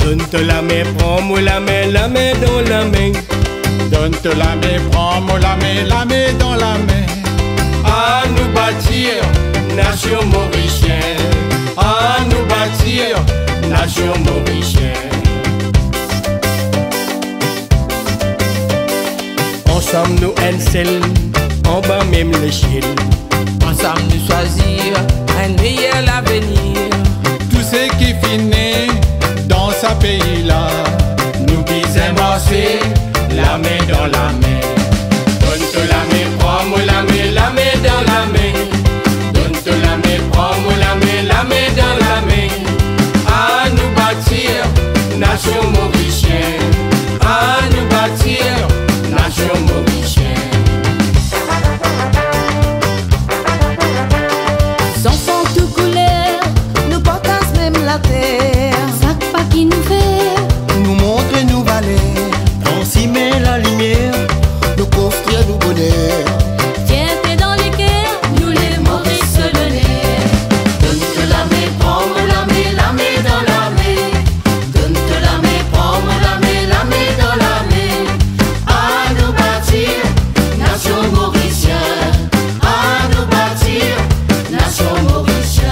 Donne-te la main, prends-moi la main dans la main. Donne-te la main, prends-moi la main dans la main. À nous bâtir, nation mauricienne. À nous bâtir, nation mauricienne. Ensemble nous un en bas même l'échelle. Ensemble nous choisir un meilleur avenir. Tout ce qui finit dans ce pays-là, nous disons marcher, la main dans la main. Donne-te la main, prends-moi la main dans la main. Donne-te la main, prends-moi la main dans la main. À nous bâtir, nation mauricienne. À nous bâtir, nation mauricienne. Sans fond tout couleur, nous partagons même la terre. Sac pas qui nous fait nous montre nous valeurs. On s'y met la lumière, nous construire nous bonheur. fierté dans les cœurs, nous les Mauricelonnais. Donne-te la main, prends-moi la main dans la main. Donne-te la main, prends-moi la main dans la main. À nous bâtir, nation mauricienne. À nous bâtir, nation mauricienne.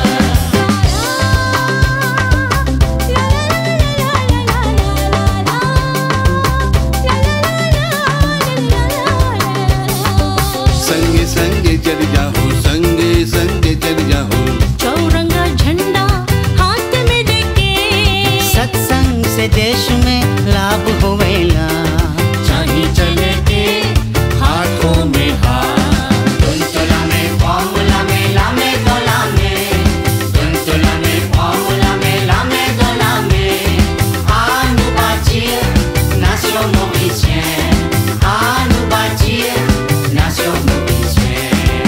संगे संगे चल जाओ, संगे संगे चल जाओ। चौरंगा झंडा हाथ में लेके सत्संग से देश में लाभ होवेला। चाहे चले के हाथों में हाथ. Donne-te la main, prends-moi la main dans la main. Donne-te la main, prends-moi la main dans la main. À nous bâtir, nation mauricienne. À nous bâtir, nation mauricienne.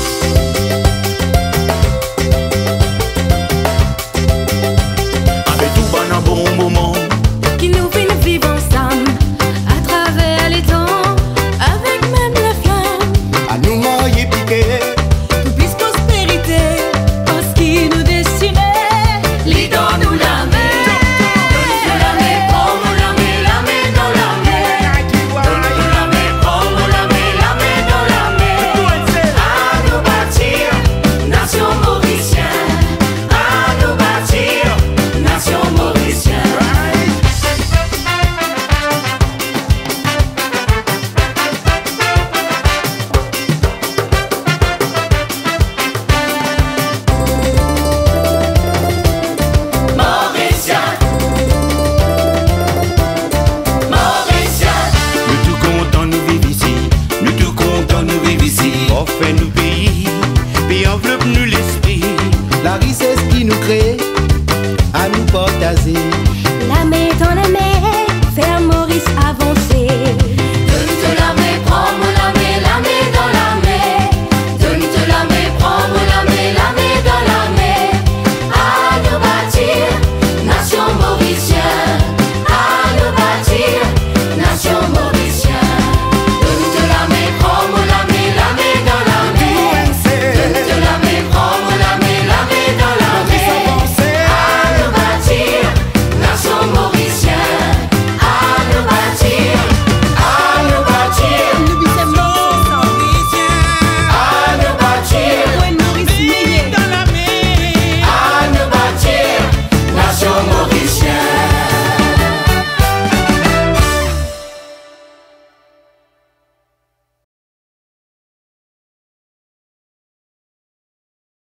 Avec tout bon un bon moment, qui nous fait vivre ensemble à travers les temps, avec même la flamme. à nous mailler piqué. Pour plus prospérité, parce qu'il nous destinait, les dents nous la main. Donne-te la main, prends-moi la main dans la main. Donne-te la main, prends-moi la main dans la main. À nous bâtir, nation mauricienne. À nous bâtir, nation mauricienne. Mauricien, Mauricien. Nous tout contents nous vivre ici, nous tout contents nous vivre ici. On fait nous pays, puis enveloppe nous l'esprit. La richesse qui nous crée, à nous partager.